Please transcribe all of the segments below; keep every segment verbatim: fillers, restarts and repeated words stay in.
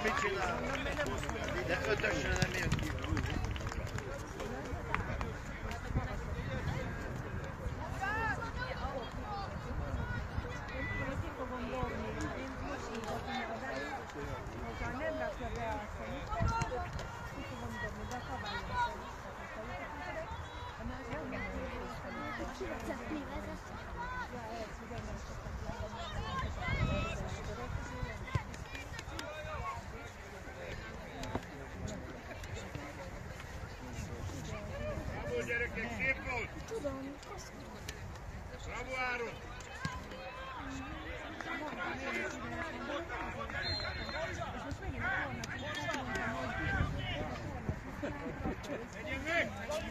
mit csinál? De ötösre nem jön ki. Gyerekek, szép volt! Tudom. Bravo, Áron! Menjen meg!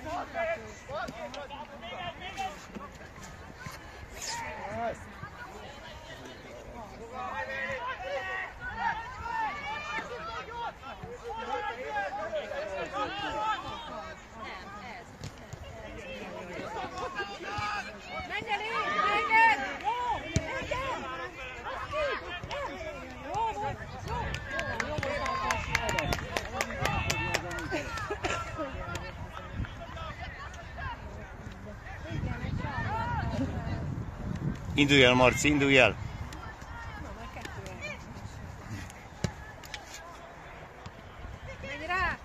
Menjen én! Menjen! Menjen! Jó volt! Indulj el, Marci, indulj el! Menj rá!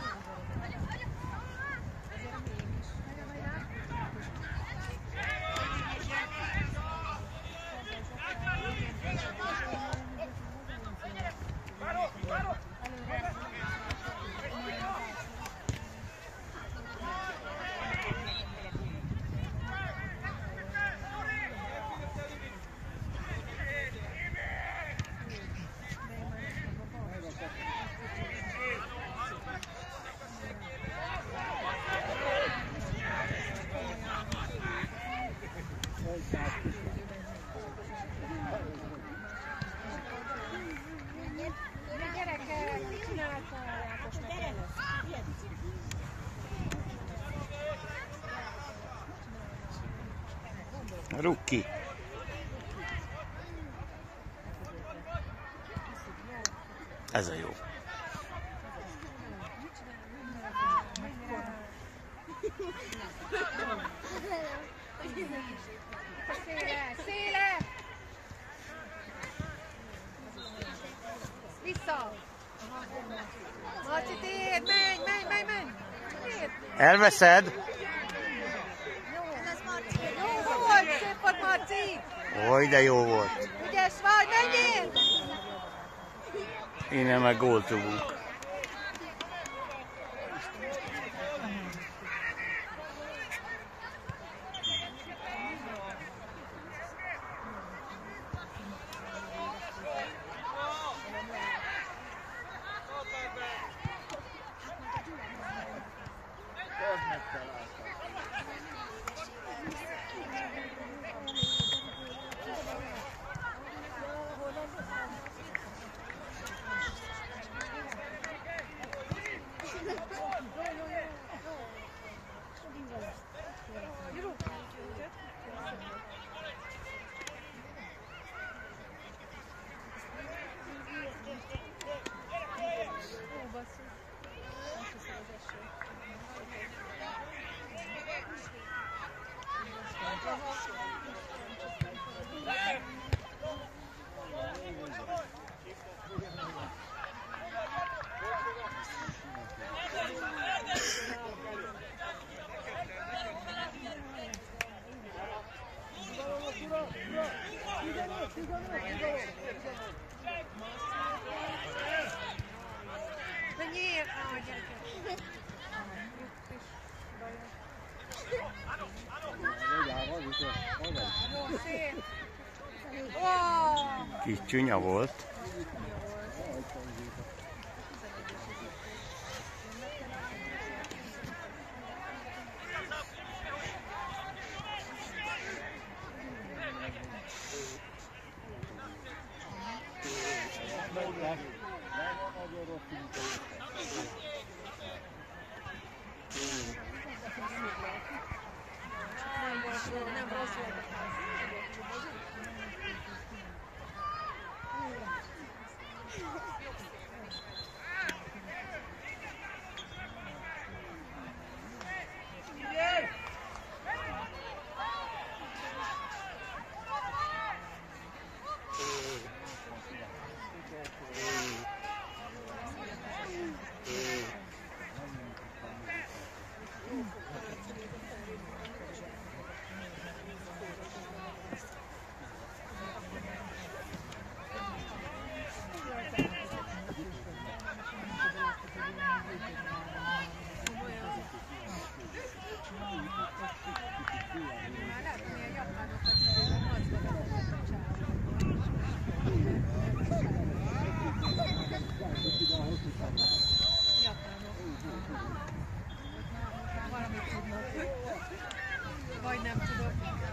Gyerekek, mit csináltál? Rúgj ki! Ez a jó. Széle! Széle! Vissza! Marci, tér! Menj, menj, menj, menj! Tér! Elveszed? Jó! Jó volt! Szép volt, Marci! Oly, de jó volt. Ügyes vagy, menjél! Innen meg gólt rúgunk. Menjél! Ah, gyerekek! Jó, szép! Wow! Kis csúnya volt. Nem rossz volt.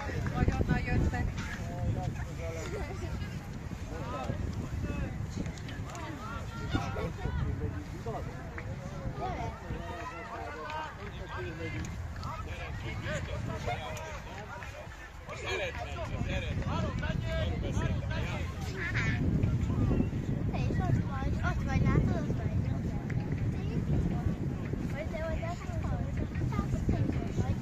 Vagy onnan jöttek. Te is ott vagy, ott vagy, látod, ott vagy. Vagy te vagy, látod, ott vagy. Te is ott vagy.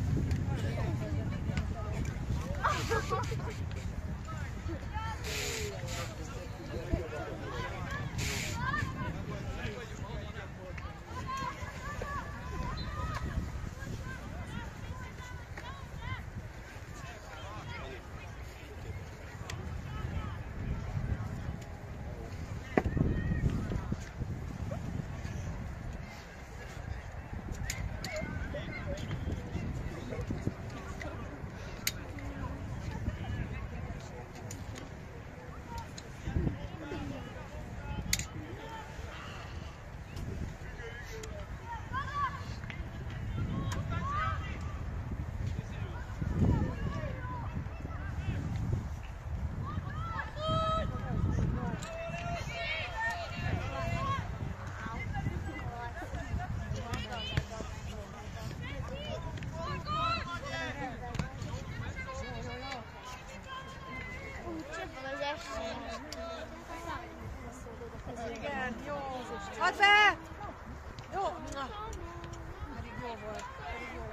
Igen, jó. Add be! Jó. Na. Pedig jó volt. Pedig jó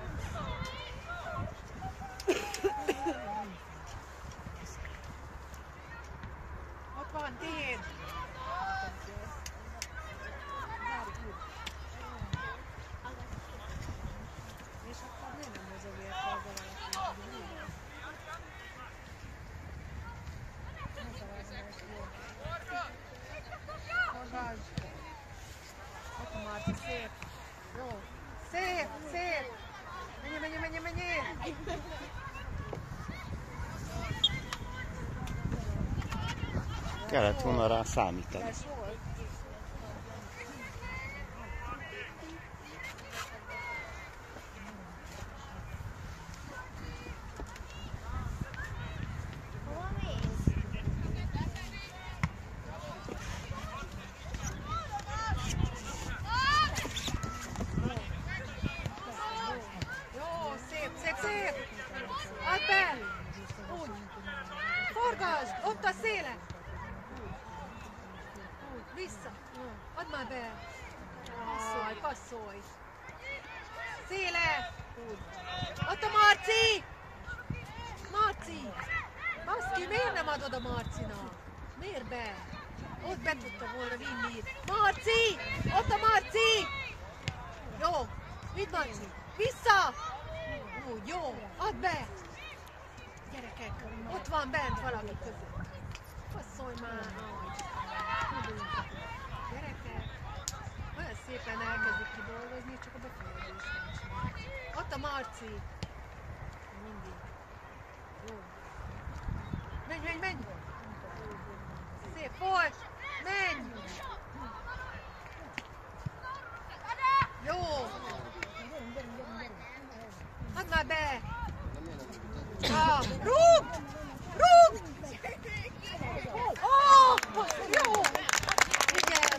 lett. Ott van, tiéd. És akkor miért nem mozog érte az alapján? Magas. Ott a Marci, szép. Jó. Szép, szép. Menjél, menjél, menjél, menjél. Kellett volna rá számítani. Ez volt. Hova mész? Jó, szép, szép, szép. Add be. Úgy. Forgasd, ott a széle. Úgy, vissza. Add már be. Passzolj, passzolj. Széle. Úgy. Ott a Marci. Marci. Baszki, miért nem adod a Marcinak? Miért be? Ott be tudta volna vinni. Marci! Ott a Marci! Jó. Vidd Marci. Vissza! Úgy, jó. Add be. Gyerekek, ott van bent valaki között. Passzolj már. Gyerekek, olyan szépen elkezdik kidolgozni, csak a befejezés nincs. Ott a Marci. Mindig. Jó. Menj, menj, menj! Szép volt! Menj! Jó! Add már be! Ah, rúg! Rúg! Oh, jó! Igen!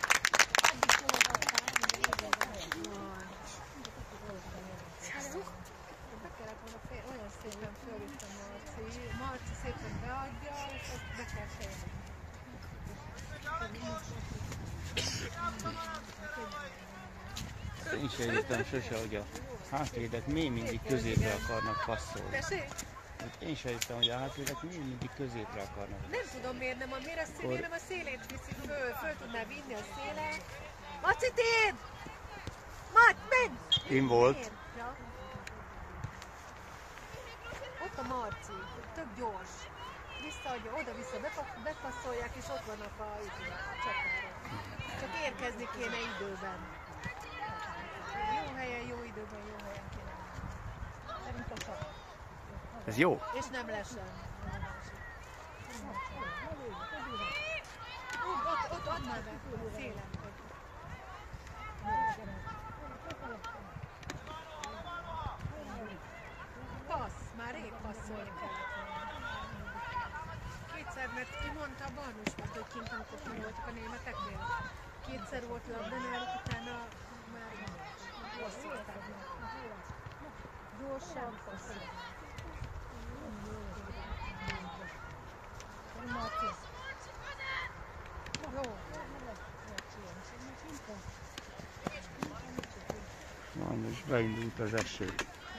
Be kellett volna fél, olyan szépen fölvitt a Marci. Marci szépen beadja, és azt be kell fejezni. Én is értem sose, hogy a hátvédek még mindig középre akarnak passzolni. Tessék? Én is értem, hogy a hátvédek még mindig középre akarnak. Nem tudom miért nem, miért a, szél, miért nem a szélét viszi föl, föl tudná vinni a széle. Maci, tiéd! Mac, menj! Én volt. Miért? Ja. Ott a Marci, tök gyors. Visszaadja, oda-vissza, bepa- bepasszolják, és ott vannak a, a csatára. Csak érkezni kéne időben. Jó helyen, jó időben, jó helyen kéne. Ez jó. És nem lesen. Úgy, ott, ott add már be, szélen. Passz, már rég passz. szólni kellett volna. Kétszer, mert ki mondta a Barnus, mert hogy kint, amikor ki voltak a németeknél. Kétszer volt labda náluk, utána már hosszították meg. Gyorsan, hosszú. Jó. Na, most beindult az eső.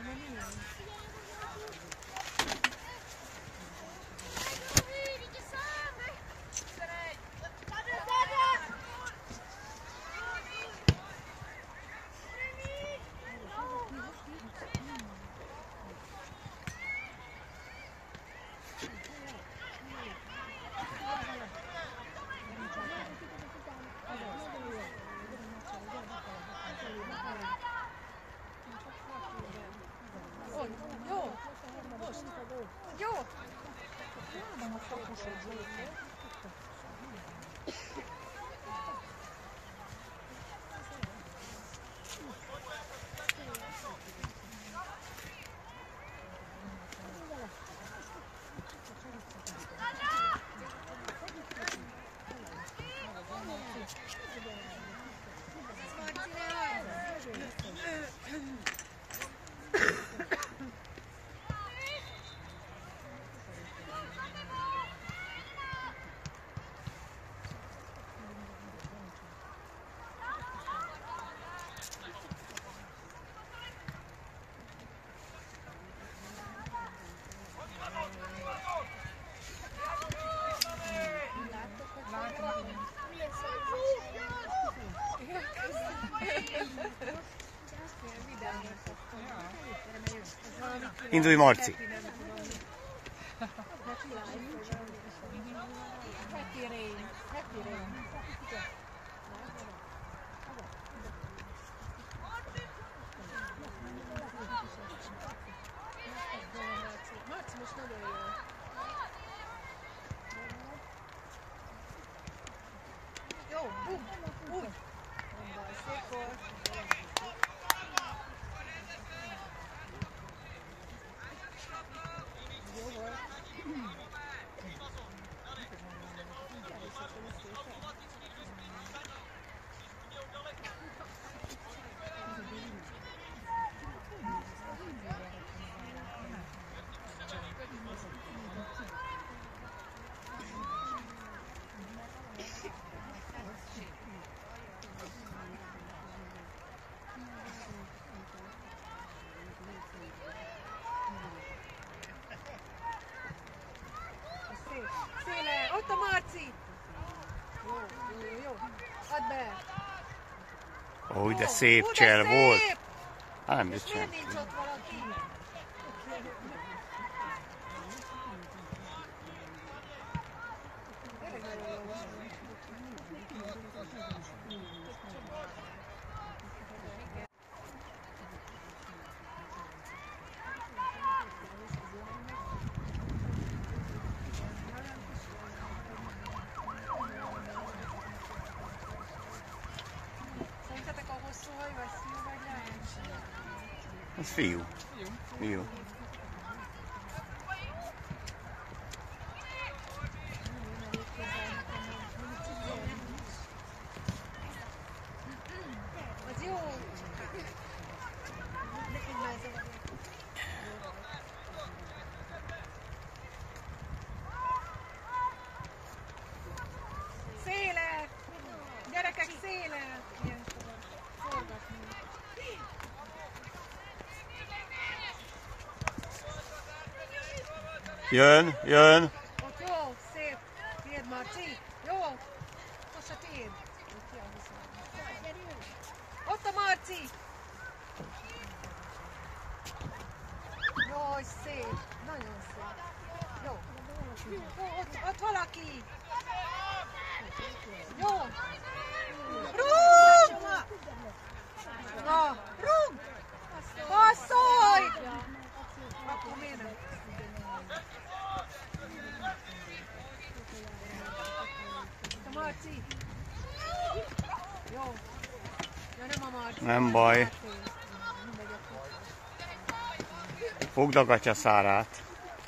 Indulj, Marci! Marci most nagyon jó. Jó, bum, úgy. Szép volt. Ott a Marci! Jó, jó, jó. Add be! Ó, de szép csel volt! Hát nem és is miért nincs ott valaki? Szerintetek a hosszú haj vagy fiú vagy lány? Ez fiú. Fiú. Az jó! Nekünk már ez a... Széle! Gyerekek, széle! Ilyenkor forgatni. Jön, jön! Ott jó, szép! Tiéd, Marci! Jó! Most a tiéd! Ott a Marci! Jó, szép! Nagyon szép! Jó! Ó, ott, ott valaki! Jó! Rúg! Na, rúg! Passzolj! Akkor miért nem? A Marci! Jó! Ja, nem a Marci. Nem baj. Fogd a gatyaszárát.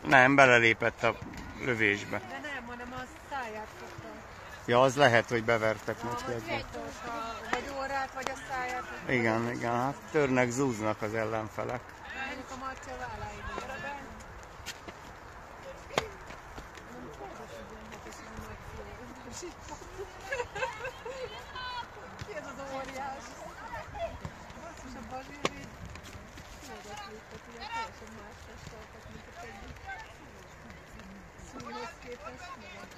Nem, belelépett a lövésbe. De nem, hanem a száját fogta. Ja, az lehet, hogy bevertek Ja, neki vagy egyet. fogta, vagy órát, vagy a száját. Igen, igen, hát törnek, zúznak az ellenfelek. Menjünk a Marci a válláig. Ki ez az óriás? Basszus, a Bazsír így kimagaslik, tehát ilyen teljesen más testalkat, mint a többi. Szújhoz képest.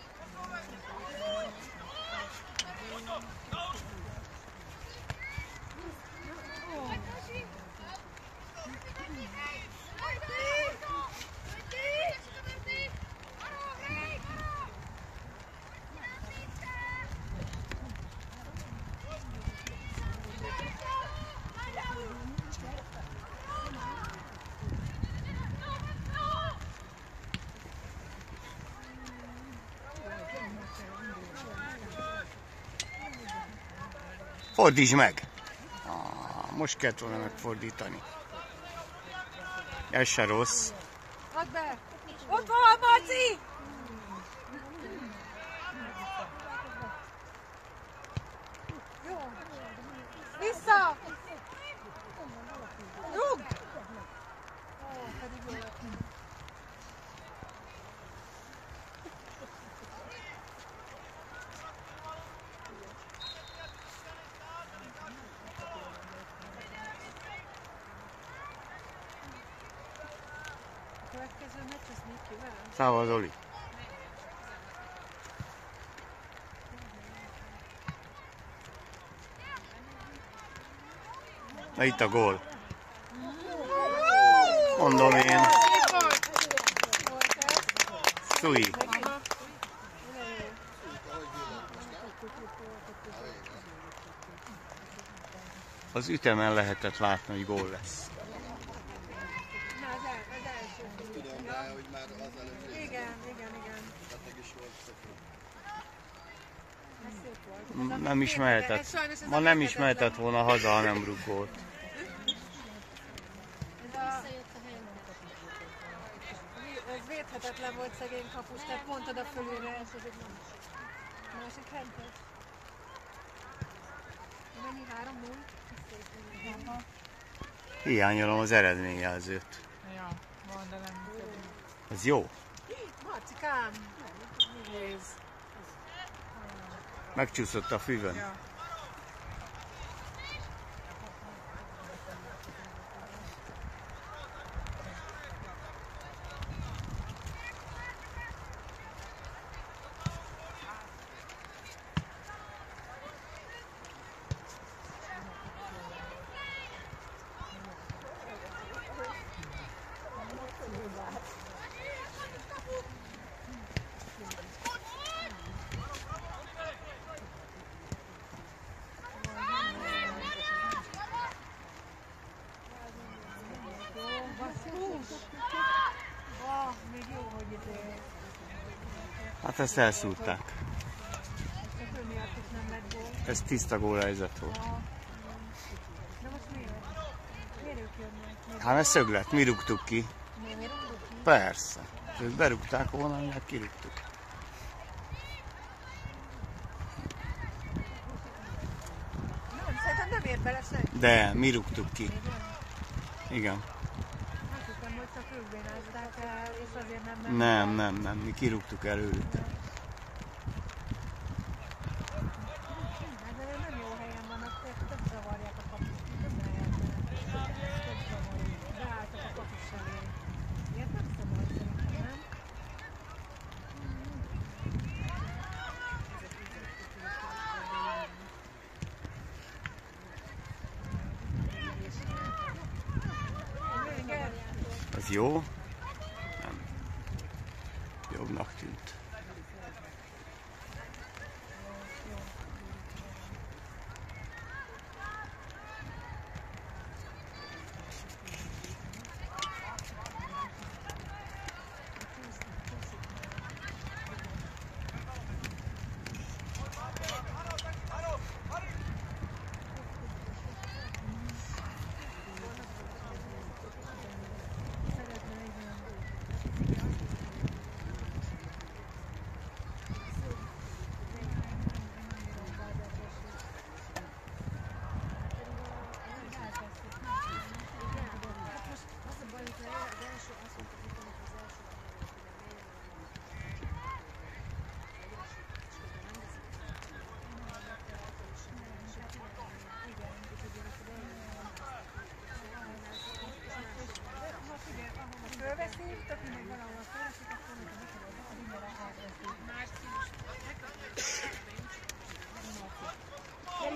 Fordítsd meg! Ah, most kellett volna megfordítani. Ez se rossz. Add be! Ott van, Marci! Jó. Vissza! Rúg! Ó, pedig jó lett. Következő meccs, az még kivel? Szával, Zoli. Na itt a gól. Mondom én. Szui. Az ütemen lehetett látni, hogy gól lesz. Na, az, el, az első. Tudom, de hogy már az előtt Igen, igen, igen. beteg is volt. Ez szép volt. Ez a Nem is két- mehetett. ez sajnos ez Ma a nem is hihetetlen. mehetett volna haza, ha nem rúg gólt. Ez, a, ez védhetetlen volt szegény kapus, tehát pont oda fölülre esett. Másik rendes. Mennyi? három null? Hiányolom az eredményjelzőt. Ja, van, de nem működik. Ez jó. Marcikám! Nézd! Megcsúszott a füvön. Ja. Ah, még jó, hogy izé. Hát ezt elszúrták. Csak ő miatt is nem lett gól. Ez tiszta gólhelyzet volt. De most miért? Miért ők jönnek? Hát ez szöglet, mi rúgtuk ki. Miért rúgtuk ki? Persze. Ők berúgták volna, mi meg kirúgtuk. Nem, szerintem nem ér bele senki. De mi rúgtuk ki. Igen. Azt hiszem, hogy csak ők bénázták el, és azért nem ment. Nem, nem, nem, mi kirúgtuk előlük. Hát de nem jó helyen vannak, tehát több zavarják a kapust. Több helyen. Több zavarják. Beálltak a kapus elé. Ilyet nem szabad szerintem, nem? Igen. Ez jó? Nem. Jobbnak tűnt. Szeretne, igen.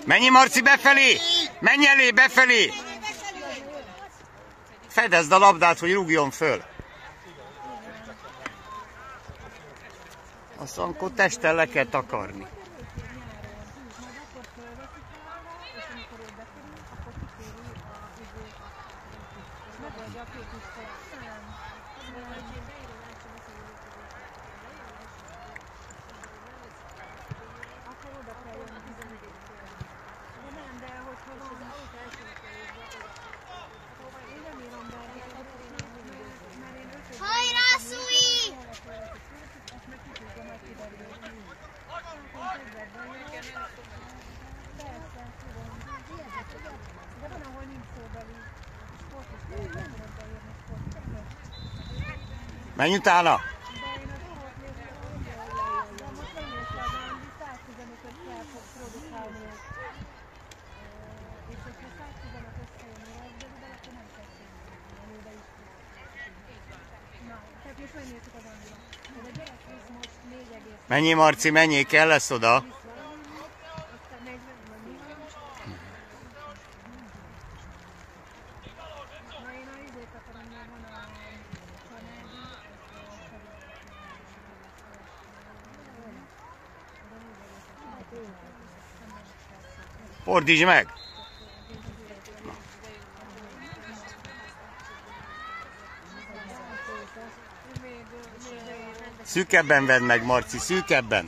Menj, Marci, befelé! Menj elé, befelé! Fedezd a labdát, hogy rúgjon föl. Aztán akkor testtel le kell takarni. Menj utána! Menjél, Marci, menjél, kell lesz oda. Fordítsd meg! Szűkebben vedd meg, Marci, szűkebben!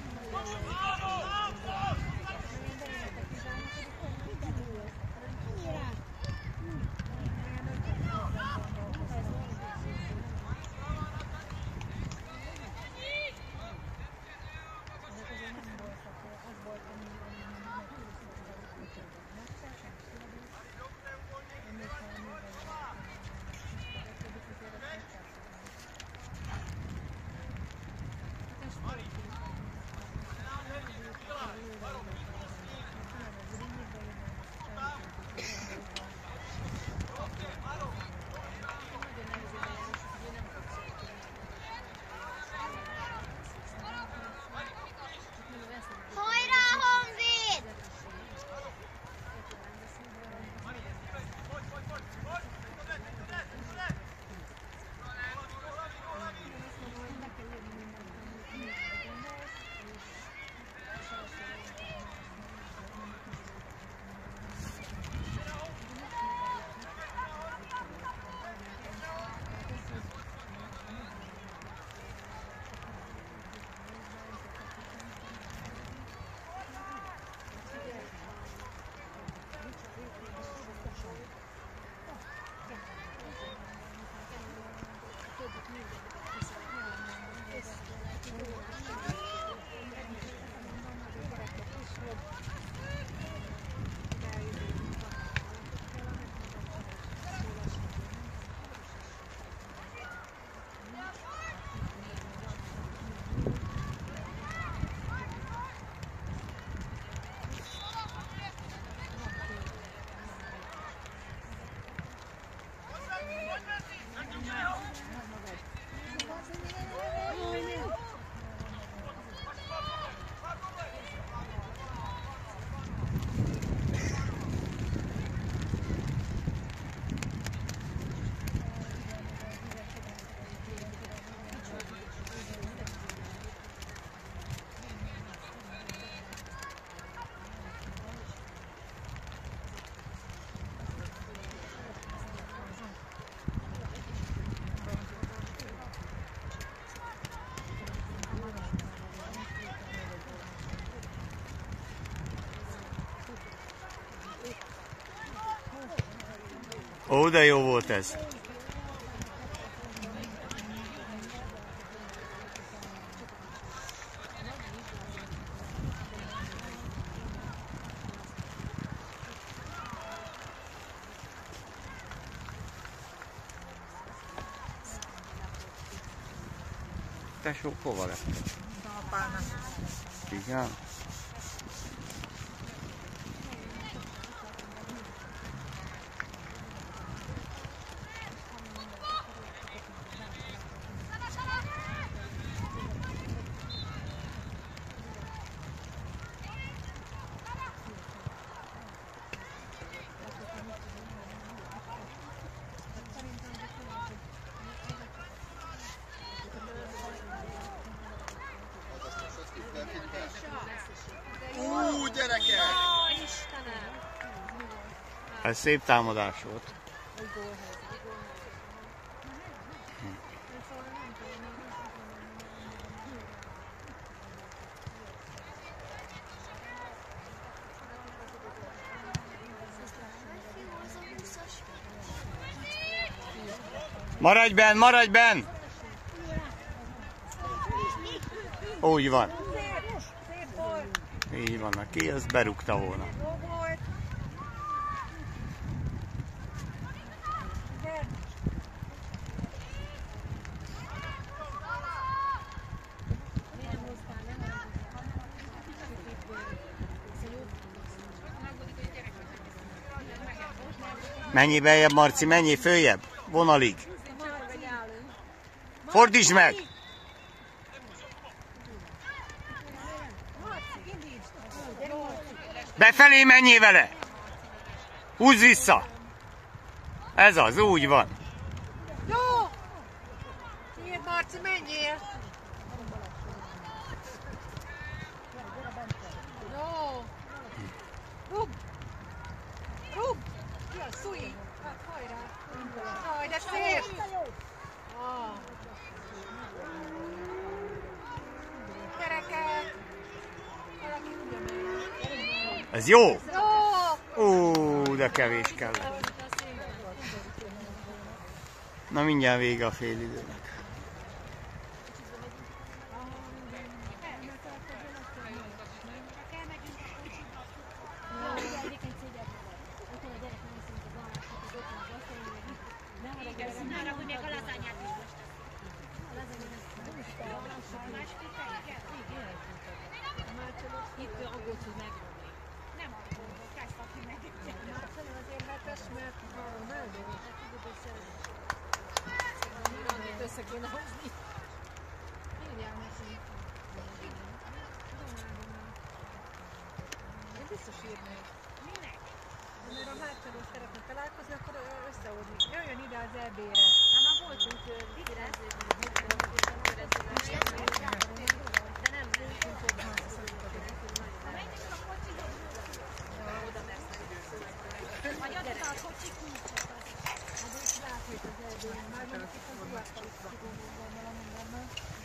Ó, de jó volt ez. Tesó, hova lett? Apának. Igen? Ez szép támadás volt. Maradj benn, maradj benn! Úgy van. Így van, aki ezt berúgta volna. Mennyi beljebb, Marci, mennyi följebb? Vonalig. Fordítsd meg! Befelé menjél vele! Húzz vissza! Ez az, úgy van. Jó! Miért, Marci, menjél! Jó! Rúg! Rúg! Ki a Szui? Hát hajrá! Jaj, de szép! Ah. Gyerekek! Valaki ugye meg. Ez jó! Jó! Ó, de kevés kell. Na mindjárt vége a fél időnek. Össze kéne hozni. Írjál neki. Én biztos írnék. Minek? Mert a hátszerről szeretne találkozni, akkor összehozni. Jöjjön ide az é bé-re. Hát már voltunk ide. De nem voltunk oda. Menjünk a kocsiba. Oda mersz. Vagy oda a kocsik nincs. Hát is látjuk az é bé-n. Már mondjuk itt az ulákkal is tudom, hogy van valami benne.